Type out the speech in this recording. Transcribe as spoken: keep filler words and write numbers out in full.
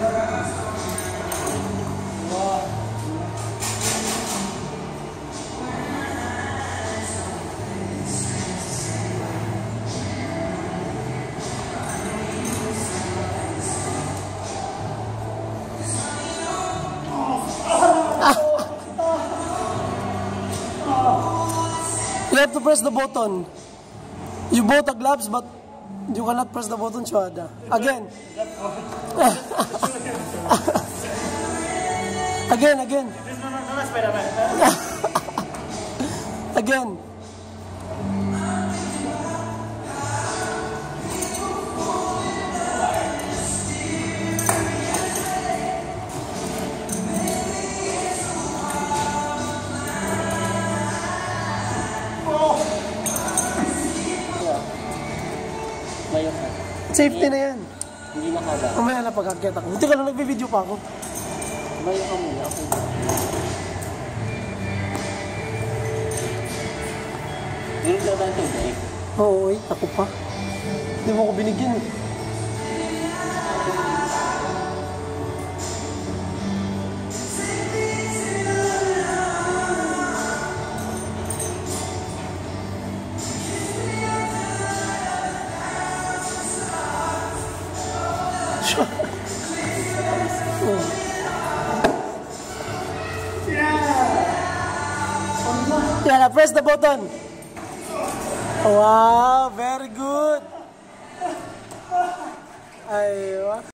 You have to press the button. You bought the gloves, but you cannot press the button, Shuhada. Again. Again, again. Again. Safety na yan. Hindi nakaba. Mamaya na pagkakita ko. Hindi ka lang nagbe-video pa ako. Mayo ka muna. Okay. Hindi ka ba ito, Dave? Oo, eh. Ako pa. Hindi mo ako binigyan eh. Yeah, press the button. Wow, very good. Aywa.